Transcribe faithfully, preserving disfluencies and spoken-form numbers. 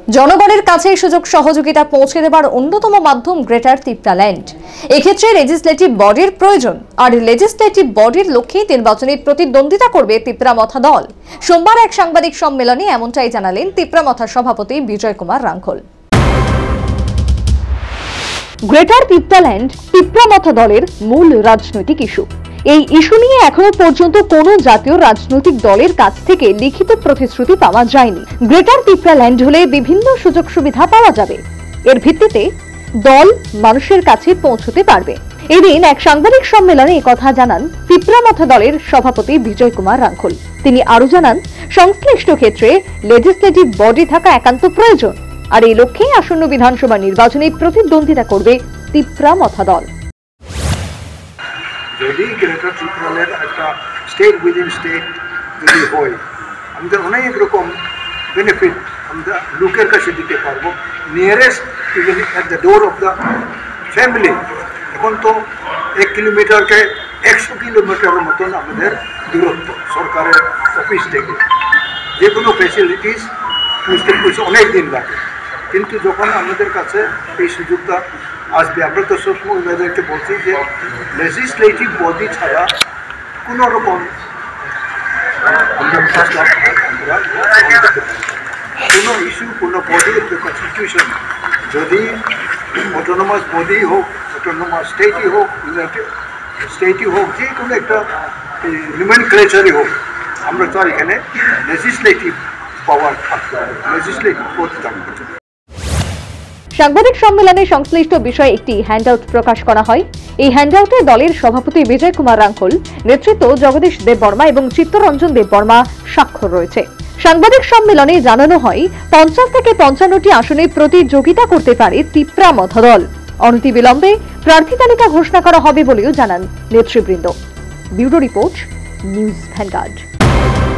জনগণের কাছে সুযোগ সহযোগিতা পৌঁছে দেবার অন্যতম মাধ্যম গ্রেটার তিপ্রাল্যান্ড। এক্ষেত্রে লেজিসলেটিভ বডির প্রয়োজন, আর লেজিসলেটিভ বডির লক্ষ্যে নির্বাচনে প্রতিদ্বন্দ্বিতা করবে তিপ্রামথা দল। সোমবার এক সাংবাদিক সম্মেলনে এমনটাই জানালেন তিপ্রামথার সভাপতি বিজয় কুমার রাঙ্খল। গ্রেটার তিপ্রাল্যান্ড তিপ্রামথা দলের মূল রাজনৈতিক ইস্যু। এই ইস্যু নিয়ে এখনো পর্যন্ত কোনো জাতীয় রাজনৈতিক দলের কাছ থেকে লিখিত প্রতিশ্রুতি পাওয়া যায়নি। গ্রেটার তিপ্রাল্যান্ড হলে বিভিন্ন সুযোগ সুবিধা পাওয়া যাবে, এর ভিত্তিতে দল মানুষের কাছে পৌঁছতে পারবে। এদিন এক সাংবাদিক সম্মেলনে একথা জানান তিপ্রামথা দলের সভাপতি বিজয় কুমার রাঙ্খল। তিনি আরো জানান, সংশ্লিষ্ট ক্ষেত্রে লেজিসলেটিভ বডি থাকা একান্ত প্রয়োজন, আর এই লক্ষ্যে আসন্ন বিধানসভা নির্বাচনে প্রতিদ্বন্দ্বিতা করবে তিপ্রামথা দল। যদি গ্রেটার ত্রিপুরার একটা স্টেট উইদিন স্টেট যদি হয়, আমাদের অনেক রকম বেনিফিট আমরা লোকের কাছে দিতে পারবো। Nearest even at the door of the family. এখন তো এক কিলোমিটারকে একশো কিলোমিটারের মতন আমাদের দূরত্ব সরকারের অফিস থেকে। যে কোনো ফ্যাসিলিটিস বুঝতে বুঝতে অনেক দিন লাগে, কিন্তু যখন আমাদের কাছে এই সুযোগটা আসবে, আমরা তো সবসময় ওনাদেরকে বলছি যে লেজিসলেটিভ বডি ছাড়া কোনো রকম আমরা কোনো ইস্যু কোনো বডি কনস্টিটিউশন যদি অটোনোমাস বডি হোক, অটোনোমাস স্টেটই হোক, স্টেটই হোক, যে কোনো একটা নমিনক্লেচারই হোক, আমরা তো এখানে লেজিসলেটিভ পাওয়ার থাকতে হবে, লেজিসলেটিভ বডি থাকতে হবে। সাংবাদিক সম্মেলনে সংশ্লিষ্ট বিষয়ে একটি হ্যান্ডআউট প্রকাশ করা হয়। এই হ্যান্ডআউটে দলের সভাপতি বিজয় কুমার রাঙ্খল নেতৃত্ব জগদীশ দেববর্মা এবং চিত্তরঞ্জন দেববর্মা স্বাক্ষর রয়েছে। সাংবাদিক সম্মেলনে জানানো হয়, পঞ্চাশ থেকে পঞ্চান্নটি আসনে প্রতিযোগিতা করতে পারে তিপ্রামথা দল। অনতিবিলম্বে প্রার্থী তালিকা ঘোষণা করা হবে বলেও জানান নেতৃবৃন্দ। Bureau report, news vanguard.